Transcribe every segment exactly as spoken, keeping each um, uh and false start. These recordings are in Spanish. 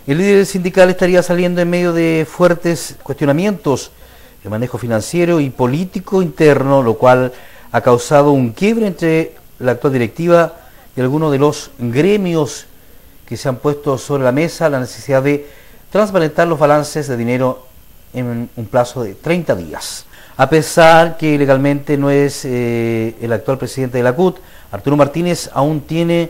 El líder sindical estaría saliendo en medio de fuertes cuestionamientos de manejo financiero y político interno, lo cual ha causado un quiebre entre la actual directiva y algunos de los gremios que se han puesto sobre la mesa la necesidad de transparentar los balances de dinero en un plazo de treinta días. A pesar que legalmente no es eh, el actual presidente de la C U T, Arturo Martínez aún tiene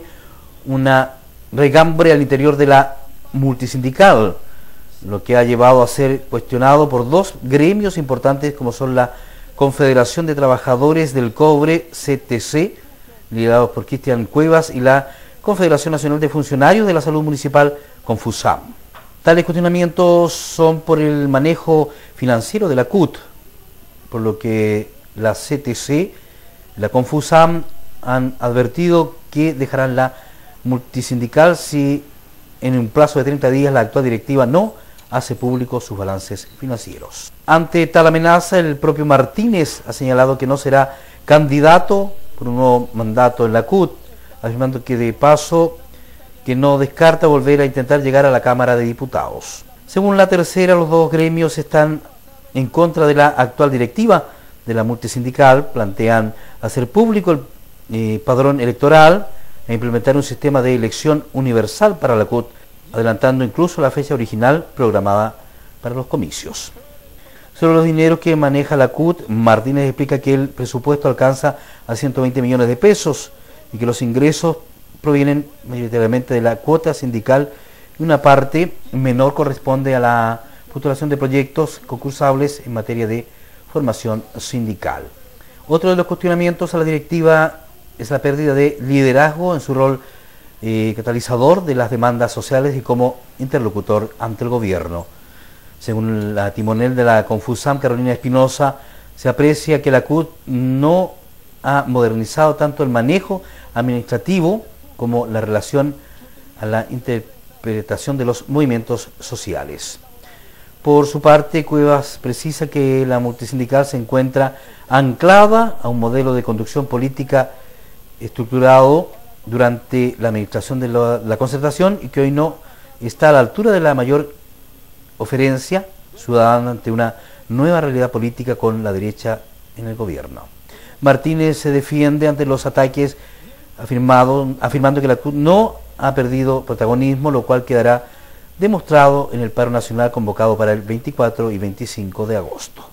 una regambre al interior de la multisindical, lo que ha llevado a ser cuestionado por dos gremios importantes como son la Confederación de Trabajadores del Cobre, C T C, liderados por Cristian Cuevas, y la Confederación Nacional de Funcionarios de la Salud Municipal, Confusam. Tales cuestionamientos son por el manejo financiero de la C U T, por lo que la C T C y la Confusam han advertido que dejarán la multisindical si en un plazo de treinta días la actual directiva no hace público sus balances financieros. Ante tal amenaza, el propio Martínez ha señalado que no será candidato por un nuevo mandato en la C U T, afirmando que de paso que no descarta volver a intentar llegar a la Cámara de Diputados. Según la tercera, los dos gremios están en contra de la actual directiva de la multisindical, plantean hacer público el eh, padrón electoral e implementar un sistema de elección universal para la C U T, adelantando incluso la fecha original programada para los comicios. Sobre los dineros que maneja la C U T, Martínez explica que el presupuesto alcanza a ciento veinte millones de pesos y que los ingresos provienen mayoritariamente de la cuota sindical y una parte menor corresponde a la postulación de proyectos concursables en materia de formación sindical. Otro de los cuestionamientos a la directiva es la pérdida de liderazgo en su rol eh, catalizador de las demandas sociales y como interlocutor ante el gobierno. Según la timonel de la Confusam, Carolina Espinosa, se aprecia que la C U T no ha modernizado tanto el manejo administrativo como la relación a la interpretación de los movimientos sociales. Por su parte, Cuevas precisa que la multisindical se encuentra anclada a un modelo de conducción política estructurado durante la administración de la, la concertación y que hoy no está a la altura de la mayor oferencia ciudadana ante una nueva realidad política con la derecha en el gobierno. Martínez se defiende ante los ataques afirmado, afirmando que la C U T no ha perdido protagonismo, lo cual quedará demostrado en el paro nacional convocado para el veinticuatro y veinticinco de agosto.